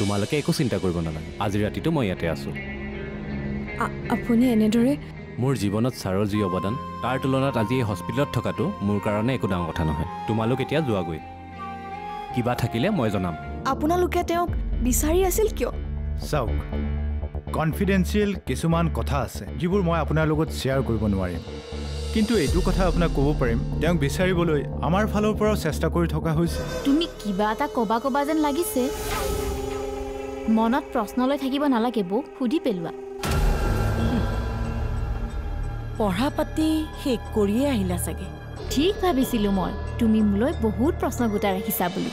তোমালোকে একো চিন্তা কৰিব নালাগে আজি ৰাতিটো মই ইয়াতে আছোঁ আপুনি এনেদৰে মোৰ জীৱনত ছাৰৰ যি অৱদান তাৰ তুলনাত আজি এই হস্পিটেলত থকাটো মোৰ কাৰণে একো ডাঙৰ কথা নহয় তোমালোক এতিয়া যোৱাগৈ কিবা থাকিলে মই জনাম আপোনালোকে তেওঁক বিচাৰি আছিল কিয় চাওক কনফিডেন্সিয়েল কিছুমান কথা আছে যিবোৰ মই আপোনাৰ লগত শ্বেয়াৰ কৰিব নোৱাৰিম কিন্তু এইটো কথা আপোনাক ক'ব পাৰিম তেওঁক বিচাৰিবলৈ আমাৰ ফালৰ পৰাও চেষ্টা কৰি থকা হৈছে তুমি কিবা এটা কবা যেন লাগিছে মনত প্ৰশ্ন লৈ থাকিব নালাগে বৌ সুধি পেলোৱা পঢ়া পাতি শেষ কৰিয়ে আহিলা চাগে ঠিক ভাবিছিলোঁ মই তুমি মোলৈ বহুত প্ৰশ্ন গোটাই ৰাখিছা বুলি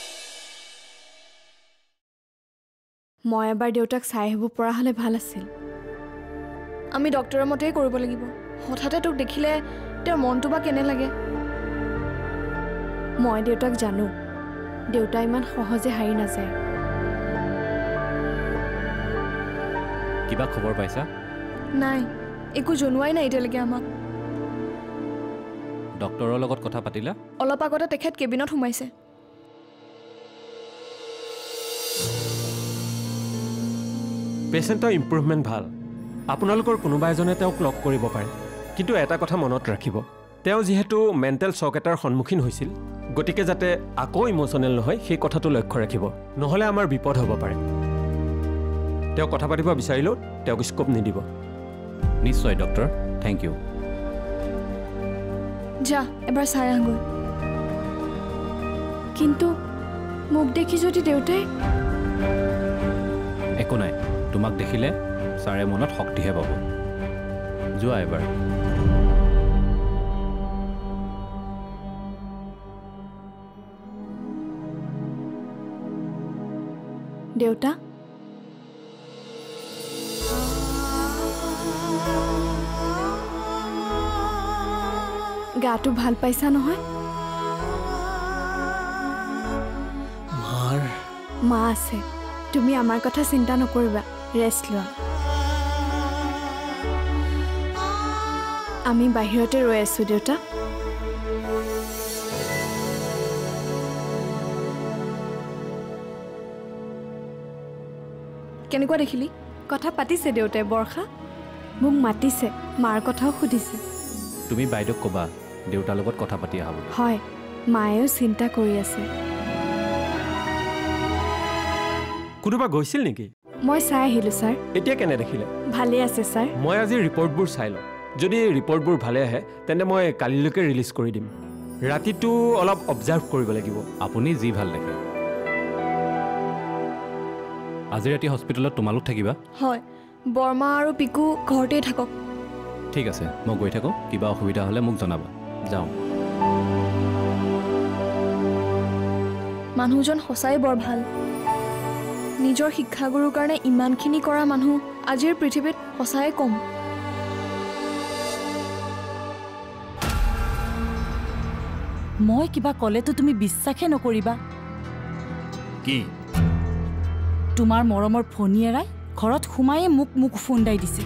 মই এবাৰ দেউতাক চাই আহিব পৰা হ'লে ভাল আছিল আমি ডক্টৰৰ মতেই কৰিব লাগিব হঠাতে তোক দেখিলে তেওঁৰ মনটো বা কেনে লাগে মই দেউতাক জানো দেউতা ইমান সহজে হাৰি নাযায় কিবা খবৰ পাইছা নাই একো জনোৱাই নাই এতিয়ালৈকে আমাক ডক্টৰৰ লগত কথা পাতিলা অলপ আগতে তেখেত কেবিনত সোমাইছে পেচেণ্টৰ ইম্প্ৰুভমেণ্ট ভাল আপোনালোকৰ কোনোবা এজনে তেওঁক লগ কৰিব পাৰে কিন্তু এটা কথা মনত ৰাখিব তেওঁ যিহেতু মেণ্টেল শ্বক এটাৰ সন্মুখীন হৈছিল গতিকে যাতে আকৌ ইমোশ্যনেল নহয় সেই কথাটো লক্ষ্য ৰাখিব নহ'লে আমাৰ বিপদ হ'ব পাৰে তেওঁ কথা পাতিব বিচাৰিলেও তেওঁক স্কোপ নিদিব নিশ্চয় ডক্টৰ থেংক ইউ যা এবাৰ চাই আহগৈ কিন্তু মোক দেখি যদি দেউতাই একো নাই তোমাক দেখিলে ছাৰে মনত শক্তিহে পাব যোৱা এবাৰ দেউতা গাটো ভাল পাইছা নহয় মা আছে তুমি আমাৰ কথা চিন্তা নকৰিবা ৰেষ্ট লোৱা আমি বাহিৰতে ৰৈ আছো দেউতা কেনেকুৱা দেখিলি কথা পাতিছে দেউতাই বৰ্ষা মোক মাতিছে মাৰ কথাও সুধিছে তুমি বাইদেউক ক'বা দেউতাৰ লগত কথা পাতি আহা বুলি হয় মায়েও চিন্তা কৰি আছে কোনোবা গৈছিল নেকি মই চাই আহিলো ছাৰ এতিয়া কেনে দেখিলে ভালে আছে ছাৰ মই আজি ৰিপৰ্টবোৰ চাই লওঁ যদি ৰিপৰ্টবোৰ ভালে আহে তেন্তে মই কালিলৈকে ৰিলিজ কৰি দিম ৰাতিটো অলপ অবজাৰ্ভ কৰিব লাগিব আপুনি যি ভাল দেখে আজি ৰাতি হস্পিটেলত তোমালোক থাকিবা হয় বৰ্মা আৰু পিকু ঘৰতেই থাকক ঠিক আছে মই গৈ থাকোঁ কিবা অসুবিধা হ'লে মোক জনাবা যাওঁ মানুহজন সঁচাই বৰ ভাল নিজৰ শিক্ষাগুৰুৰ কাৰণে ইমানখিনি কৰা মানুহ আজিৰ পৃথিৱীত সঁচাই কম মই কিবা ক'লেতো তুমি বিশ্বাসে নকৰিবা কি তোমাৰ মৰমৰ ফণীয়েৰাই ঘৰত সোমায়ে মোক ফুন্দাই দিছে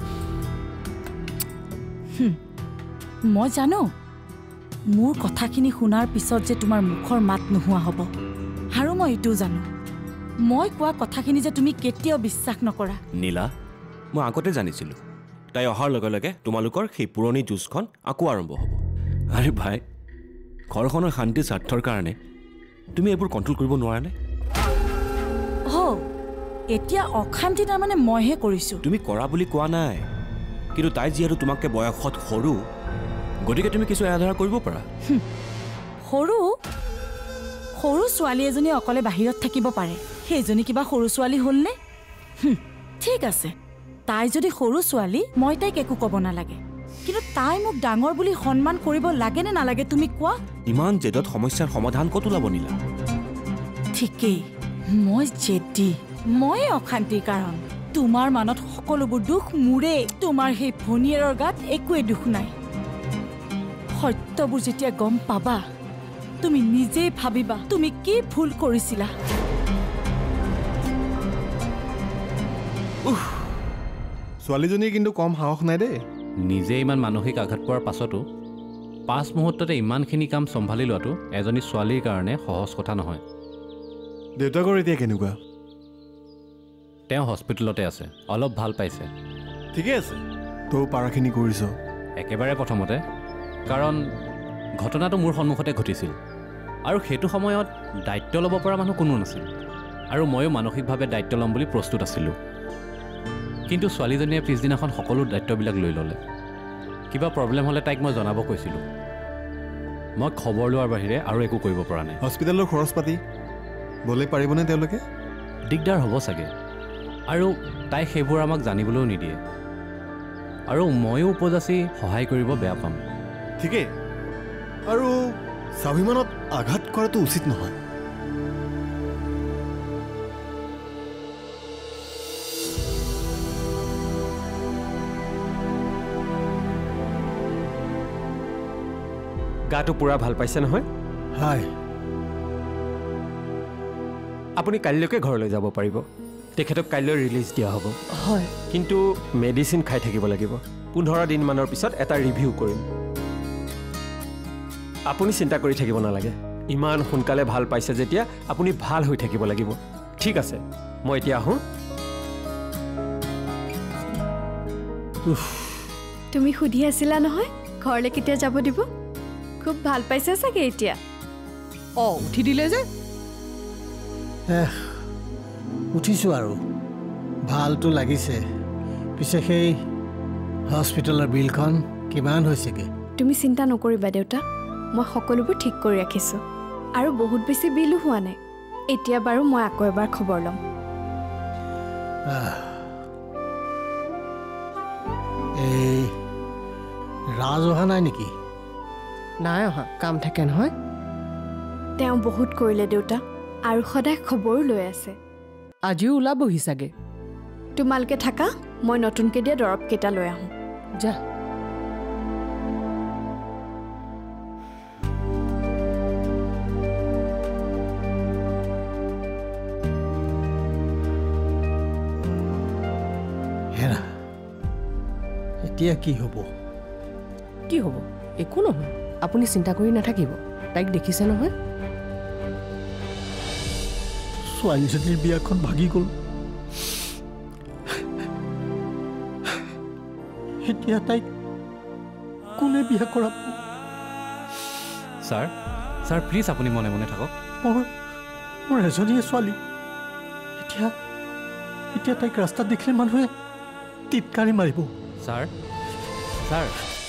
মই জানো মোৰ কথাখিনি শুনাৰ পিছত যে তোমাৰ মুখৰ মাত নোহোৱা হ'ব আৰু মই এইটোও জানো মই কোৱা কথাখিনি যে তুমি কেতিয়াও বিশ্বাস নকৰা নীলা মই আগতে জানিছিলোঁ তাই অহাৰ লগে লগে তোমালোকৰ সেই পুৰণি যুঁজখন আকৌ আৰম্ভ হ'ব আৰে ভাই ঘৰখনৰ শান্তি স্বাৰ্থৰ কাৰণে তুমি এইবোৰ কণ্ট্ৰল কৰিব নোৱাৰানে এতিয়া অশান্তি তাৰমানে মইহে কৰিছোঁ তুমি কৰা বুলি কোৱা নাই কিন্তু তাই যিহেতু তোমাকে বয়সত সৰু গতিকে তুমি কিছু এৰাধৰা কৰিব পাৰা সৰু ছোৱালী এজনী অকলে বাহিৰত থাকিব পাৰে সেইজনী কিবা সৰু ছোৱালী হ'লনে ঠিক আছে তাই যদি সৰু ছোৱালী মই তাইক একো ক'ব নালাগে কিন্তু তাই মোক ডাঙৰ বুলি সন্মান কৰিব লাগে নে নালাগে তুমি কোৱা ইমান জেদত সমস্যাৰ সমাধান ক'ত ওলাব নীলা ঠিকেই মই জেদি মই অশান্তিৰ কাৰণ তোমাৰ মনত সকলোবোৰ দুখ মোৰে তোমাৰ সেই ভনীয়েৰৰ গাত একোৱে দুখ নাই সত্যবোৰ যেতিয়া গম পাবা তুমি নিজেই ভাবিবা তুমি কি ভুল কৰিছিলা ছোৱালীজনী কিন্তু কম সাহস নাই দেই নিজে ইমান মানসিক আঘাত পোৱাৰ পাছতো 5 মুহূৰ্ততে ইমানখিনি কাম চম্ভালি লোৱাটো এজনী ছোৱালীৰ কাৰণে সহজ কথা নহয় দেউতাকৰ এতিয়া কেনেকুৱা তেওঁ হস্পিটেলতে আছে, অলপ ভাল পাইছে। ঠিকে আছে, তই পাৰাখিনি কৰিছ। একেবাৰে প্ৰথমতে, কাৰণ ঘটনাটো মোৰ সন্মুখতে ঘটিছিল আৰু সেইটো সময়ত দায়িত্ব ল'ব পৰা মানুহ কোনো নাছিল আৰু ময়ো মানসিকভাৱে দায়িত্ব ল'ম বুলি প্ৰস্তুত আছিলোঁ। কিন্তু ছোৱালীজনীয়ে পিছদিনাখন সকলো দায়িত্ববিলাক লৈ ল'লে। কিবা প্ৰব্লেম হ'লে তাইক মই জনাব কৈছিলোঁ। মই খবৰ লোৱাৰ বাহিৰে আৰু একো কৰিব পৰা নাই। হস্পিটেলৰ খৰচ পাতি বলে পাৰিবনে তেওঁলোকে? দিগদাৰ হ'ব চাগে, আৰু তাই সেইবোৰ আমাক জানিবলৈও নিদিয়ে, আৰু ময়ো উপজাচি সহায় কৰিব বেয়া পাম। ঠিকেই, আৰু স্বাভিমানত আঘাত কৰাটো উচিত নহয়। গাটো পূৰা ভাল পাইছে নহয়? হয়। আপুনি কাইলৈকে ঘৰলৈ যাব পাৰিব। তেখেতক কাইলৈ ৰিলিজ দিয়া হ'ব। হয়, কিন্তু মেডিচিন খাই থাকিব লাগিব। 15 দিনমানৰ পিছত এটা ৰিভিউ কৰিম। আপুনি চিন্তা কৰি থাকিব নালাগে। ইমান সোনকালে ভাল পাইছে যেতিয়া আপুনি ভাল হৈ থাকিব লাগিব। ঠিক আছে, মই এতিয়া আহোঁ। তুমি সুধি আছিলা নহয় ঘৰলৈ কেতিয়া যাব দিব? খুব ভাল পাইছে চাগে এতিয়া। উঠি দিলে যে উঠিছোঁ আৰু ভালটো লাগিছে। পিছে সেই হস্পিটেলৰ বিলখন কিমান হৈছেগৈ? তুমি চিন্তা নকৰিবা দেউতা, মই সকলোবোৰ ঠিক কৰি ৰাখিছোঁ আৰু বহুত বেছি বিলো হোৱা নাই। এতিয়া বাৰু মই আকৌ এবাৰ খবৰ ল'ম। এই ৰাজ অহা নাই নেকি? নাই অহা, কাম থাকে নহয়। তেওঁ বহুত কৰিলে দেউতা, আৰু সদায় খবৰো লৈ আছে। আজিও ওলাবহি চাগে। তোমালোকে থাকা, মই নতুনকৈ দিয়া দৰৱকেইটা লৈ আহোঁ। যা। হেৰা, এতিয়া কি হ'ব? কি হ'ব? একো নহয়, আপুনি চিন্তা কৰি নাথাকিব। তাইক দেখিছে নহয়? ছোৱালীজনীৰ বিয়াখন ভাগি গ'ল। এতিয়া তাইক কোনে বিয়া কৰাব? ছাৰ, ছাৰ প্লিজ আপুনি মনে মনে থাকক। মোৰ এজনীয়ে ছোৱালী। এতিয়া তাইক ৰাস্তাত দেখিলে মানুহে টিটকাৰি মাৰিব। ছাৰ, ছাৰ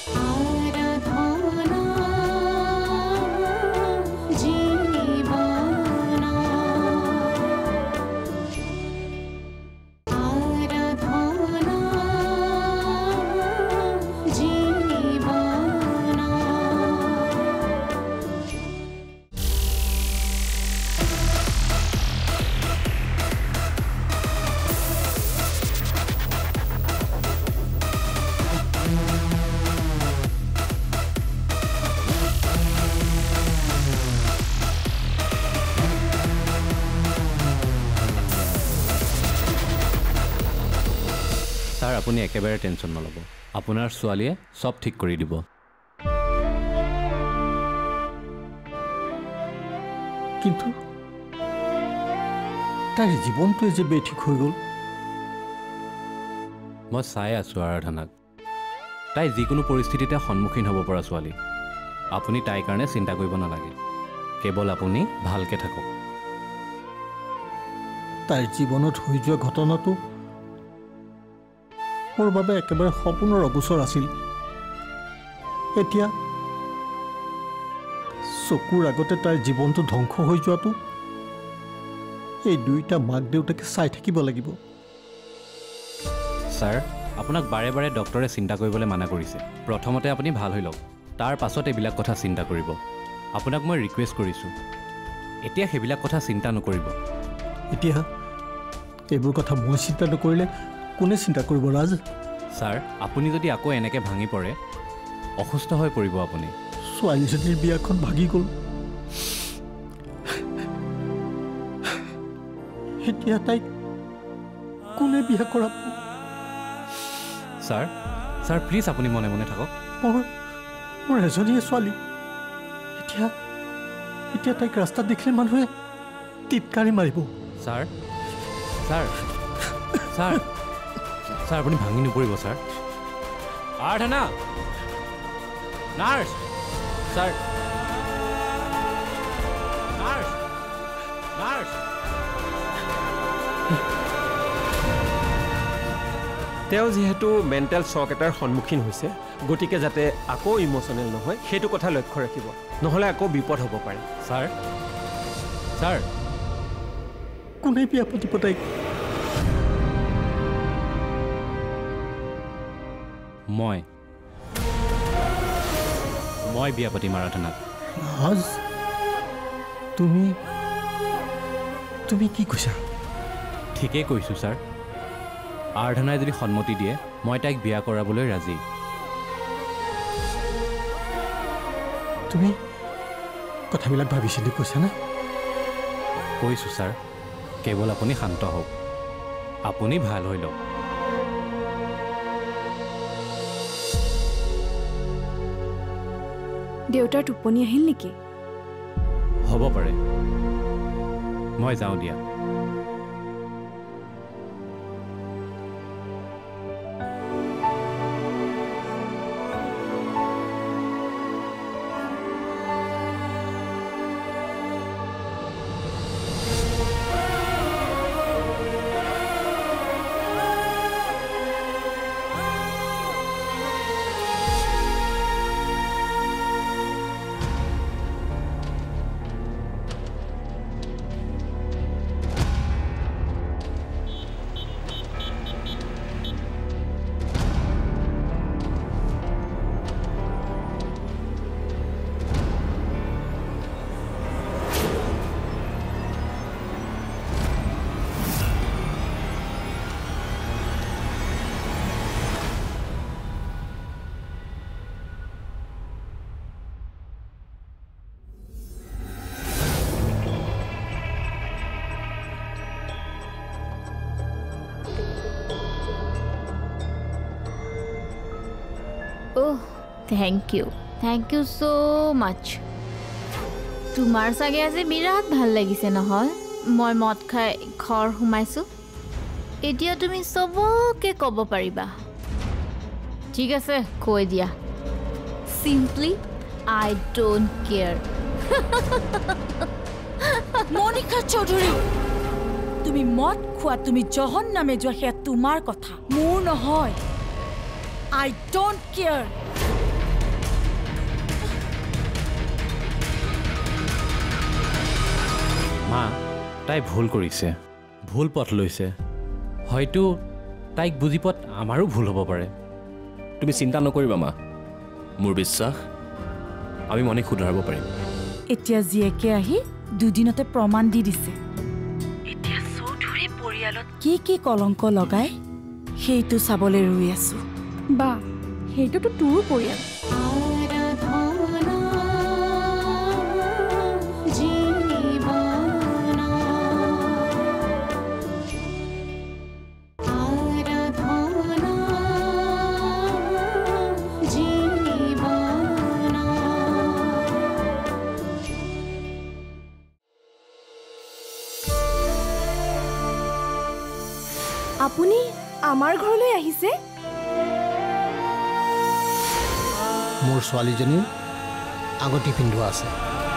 ছাৰ আপুনি একেবাৰে টেনশ্যন নল'ব। আপোনাৰ ছোৱালীয়ে চব ঠিক কৰি দিব। কিন্তু তাইৰ জীৱনটোৱে যে বেঠিক হৈ গ'ল। মই চাই আছোঁ আৰাধনাক। তাই যিকোনো পৰিস্থিতিতে সন্মুখীন হ'ব পৰা ছোৱালী। আপুনি তাইৰ কাৰণে চিন্তা কৰিব নালাগে, কেৱল আপুনি ভালকৈ থাকক। তাইৰ জীৱনত হৈ যোৱা ঘটনাটো মোৰ বাবে একেবাৰে সপোনৰ অগোচৰ আছিল। এতিয়া চকুৰ আগতে তাইৰ জীৱনটো ধ্বংস হৈ যোৱাটো এই দুইটা মাক দেউতাকে চাই থাকিব লাগিব। ছাৰ, আপোনাক বাৰে বাৰে ডক্টৰে চিন্তা কৰিবলৈ মানা কৰিছে। প্ৰথমতে আপুনি ভাল হৈ লওক, তাৰ পাছত এইবিলাক কথা চিন্তা কৰিব। আপোনাক মই ৰিকুৱেষ্ট কৰিছোঁ, এতিয়া সেইবিলাক কথা চিন্তা নকৰিব। এতিয়া এইবোৰ কথা মই চিন্তা নকৰিলে কোনে চিন্তা কৰিব ৰাজ? ছাৰ, আপুনি যদি আকৌ এনেকৈ ভাঙি পৰে অসুস্থ হৈ পৰিব আপুনি। ছোৱালীজনীৰ বিয়াখন ভাগি গ'ল। এতিয়া তাইক কোনে বিয়া কৰাব? ছাৰ, ছাৰ প্লিজ আপুনি মনে মনে থাকক। মোৰ এজনীয়ে ছোৱালী। এতিয়া তাইক ৰাস্তাত দেখিলে মানুহে টিটকাৰি মাৰিব। ছাৰ, ছাৰ ছাৰ ছাৰ আপুনি ভাঙি নপৰিব ছাৰ আৰাধনা নাৰ্ছ ছাৰ নাৰ্ছ নাৰ্ছ তেওঁ যিহেতু মেণ্টেল শ্বক এটাৰ সন্মুখীন হৈছে গতিকে যাতে আকৌ ইম'চনেল নহয় সেইটো কথা লক্ষ্য ৰাখিব নহ'লে আকৌ বিপদ হ'ব পাৰে ছাৰ ছাৰ কোনে বিয়া পাতিব তাইক মই বিয়া পাতিম আৰাধনাক ৰাজ তুমি কি কৈছা ঠিকেই কৈছোঁ ছাৰ আৰাধনাই যদি সন্মতি দিয়ে মই তাইক বিয়া কৰাবলৈ ৰাজি তুমি কথাবিলাক ভাবিছিলি কৈছানে কৈছোঁ ছাৰ কেৱল আপুনি শান্ত হওক আপুনি ভাল হৈ লওক দেউতাৰ টোপনি আহিল নেকি হ'ব পাৰে মই যাওঁ দিয়া Oh, thank you so much. তোমাৰ চাগে আজি বিৰাট ভাল লাগিছে নহয় মই মদ খাই ঘৰ সোমাইছোঁ এতিয়া তুমি সবকে ক'ব পাৰিবা ঠিক আছে কৈ দিয়া Simply I don't care Monika Choudhury তুমি মদ খোৱা তুমি জহন নামে যোৱা সেয়া তোমাৰ কথা মোৰ নহয় I don't care. মা তাই ভুল কৰিছে ভুল পথ লৈছে হয়তো তাইক বুজি পোৱাত আমাৰো ভুল হ'ব পাৰে তুমি চিন্তা নকৰিবা মা মোৰ বিশ্বাস আমি মনিক শুধৰাব পাৰিম এতিয়া জীয়েকে আহি দুদিনতে প্ৰমাণ দি দিছে এতিয়া চৌধুৰী পৰিয়ালত কি কলংক লগাই সেইটো চাবলৈ ৰৈ আছো বা সেইটোতো তোৰ পৰিয়াল আপুনি আমাৰ ঘৰলৈ আহিছে মোৰ ছোৱালীজনীৰ আগতি পিন্ধোৱা আছে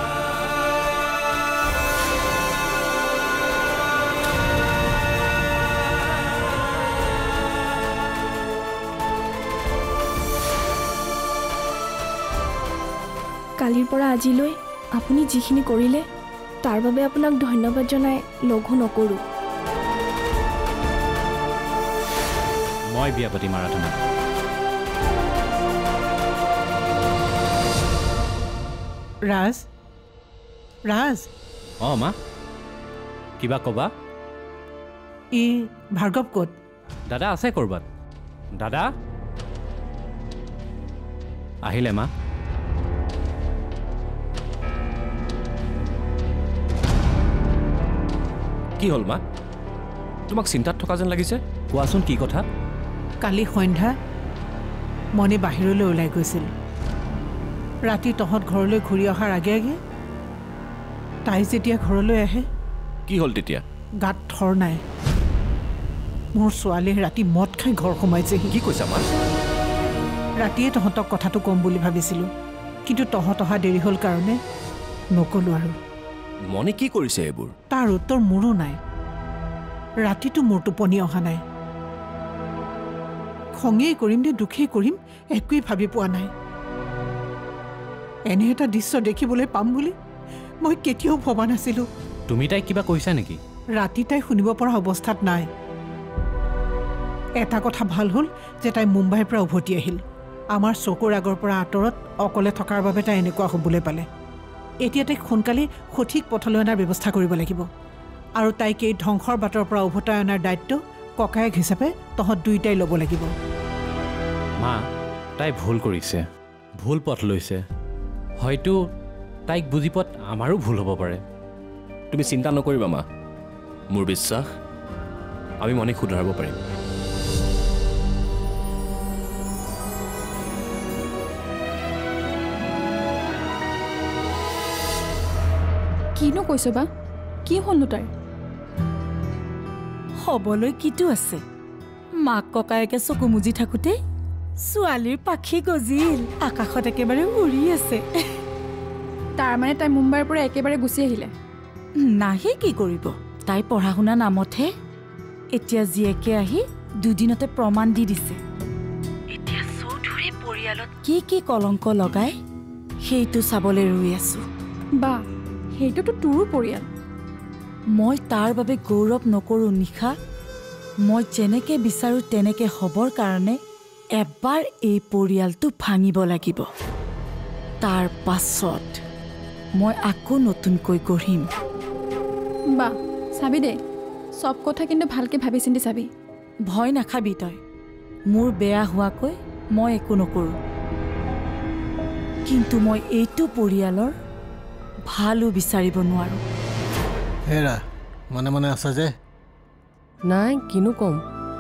কালিৰ পৰা আজিলৈ আপুনি যিখিনি কৰিলে তাৰ বাবে আপোনাক ধন্যবাদ জনাই লঘু নকৰোঁ মই বিয়া পাতিম আৰাধনা ৰাজ অঁ মা কিবা ক'বা ই ভাৰ্গৱ ক'ত দাদা আছে ক'ৰবাত দাদা আহিলে মা কি হ'ল মা তোমাক চিন্তাত থকা যেন লাগিছে কোৱাচোন কি কথা কালি সন্ধ্যা মনে বাহিৰলৈ ওলাই গৈছিল ৰাতি তহঁত ঘৰলৈ ঘূৰি অহাৰ আগে আগে তাই যেতিয়া ঘৰলৈ আহে কি হ'ল তেতিয়া গাত থৰ নাই মোৰ ছোৱালীয়ে ৰাতি মদ খাই ঘৰ সোমাইছেহি। কি কৈছা মা? ৰাতিয়ে তহঁতক কথাটো ক'ম বুলি ভাবিছিলোঁ, কিন্তু তহঁত অহা দেৰি হ'ল কাৰণে নক'লোঁ আৰু। মনে কি কৰিছে এইবোৰ? তাৰ উত্তৰ মোৰো নাই। ৰাতিটো মোৰ টোপনি অহা নাই। খঙেই কৰিম নে দুখেই কৰিম একোৱেই ভাবি পোৱা নাই। এনে এটা দৃশ্য দেখিবলৈ পাম বুলি মই কেতিয়াও ভবা নাছিলোঁ। তুমি তাইক কিবা কৈছা নেকি? ৰাতি তাই শুনিব পৰা অৱস্থাত নাই। এটা কথা ভাল হ'ল যে তাই মুম্বাইৰ পৰা উভতি আহিল। আমাৰ চকুৰ আগৰ পৰা আঁতৰত অকলে থকাৰ বাবে তাই এনেকুৱা হ'বলৈ পালে। এতিয়া তাইক সোনকালে সঠিক পথলৈ অনাৰ ব্যৱস্থা কৰিব লাগিব, আৰু তাইক এই ধ্বংসৰ বাটৰ পৰা উভতাই অনাৰ দায়িত্ব ককায়েক হিচাপে তহঁত দুয়োটাই ল'ব লাগিব। মা, তাই ভুল কৰিছে, ভুল পথ লৈছে। হয়তো তাইক বুজি পোৱাত আমাৰো ভুল হ'ব পাৰে। তুমি চিন্তা নকৰিবা মা, মোৰ বিশ্বাস আমি মনে শুধৰাব পাৰিম। কিনো কৈছ বা? কি হ'লনো তাইৰ? হ'বলৈ কিটো আছে? মাক ককায়েকে চকু মুজি থাকোঁতে ছোৱালীৰ পাখি গজিল, আকাশত একেবাৰে উৰি আছে। তাৰমানে তাই মুম্বাইৰ পৰা একেবাৰে গুচি আহিলে? নাহি কি কৰিব, তাই পঢ়া শুনা নামতহে। এতিয়া জীয়েকে আহি দুদিনতে প্ৰমাণ দি দিছে। এতিয়া চৌধুৰী পৰিয়ালত কি কি কলংক লগাই সেইটো চাবলৈ ৰৈ আছো। বা, সেইটোতো তোৰো পৰিয়াল। মই তাৰ বাবে গৌৰৱ নকৰোঁ নিশা। মই যেনেকে বিচাৰোঁ তেনেকে হ'বৰ কাৰণে এবাৰ এই পৰিয়ালটো ভাঙিব লাগিব। তাৰ পাছত মই আকৌ নতুনকৈ গঢ়িম। বা, চাবি দে, চব কথা কিন্তু ভালকৈ ভাবি চিন্তি চাবি। ভয় নাখাবি তই, মোৰ বেয়া হোৱাকৈ মই একো নকৰোঁ। কিন্তু মই এইটো পৰিয়ালৰ ভালো বিচাৰিব নোৱাৰোঁ। হেৰা মনে মনে আছা যে? নাই, কিনো ক'ম।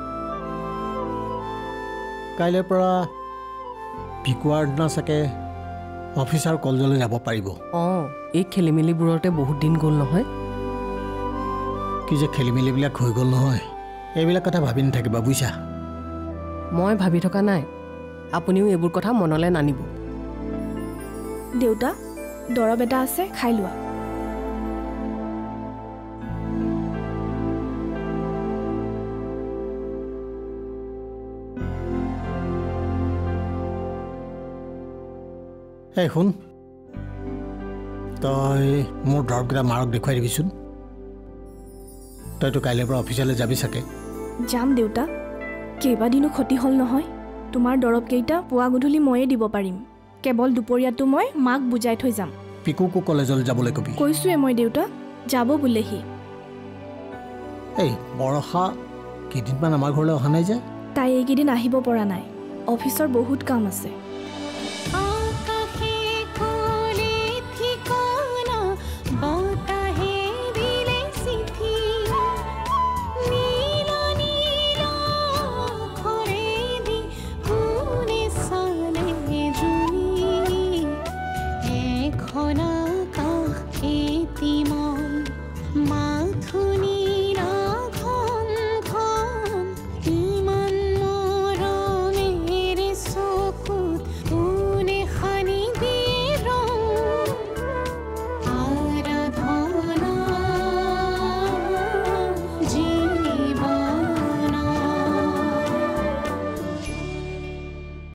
কাইলৈৰ পৰা ভিকুৱাৰ দিনা চাগে অফিচাৰ কলেজলৈ যাব পাৰিব। অঁ, এই খেলি মেলিবোৰতে বহুত দিন গ'ল নহয়। কি যে খেলি মেলিবিলাক হৈ গ'ল নহয়, এইবিলাক কথা ভাবি নাথাকিবা বুজিছা। মই ভাবি থকা নাই, আপুনিও এইবোৰ কথা মনলৈ নানিব। দেউতা, দৰৱ এটা আছে, খাই লোৱা। এই শুন, তই মোৰ দৰৱকেইটা মাৰক দেখুৱাই দিবিচোন। তইতো কাইলৈৰ পৰা অফিচলৈ যাবি চাগে? যাম দেউতা, কেইবাদিনো ক্ষতি হ'ল নহয়। তোমাৰ দৰৱকেইটা পুৱা গধূলি ময়ে দিব পাৰিম। কেৱল দুপৰীয়াটো মই মাক বুজাই থৈ যাম। পিকুকো কলেজলৈ যাবলৈ কবি। কৈছোৱে মই দেউতা, যাব বোলেহি। এই বৰষা কেইদিনমান আমাৰ ঘৰলৈ অহা নাই যে? তাই এইকেইদিন আহিব পৰা নাই, অফিচৰ বহুত কাম আছে।